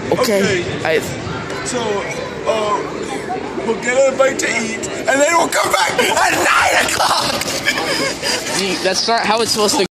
Okay. So, we'll get a bite to eat, and then we'll come back at 9 o'clock. That's not how it's supposed to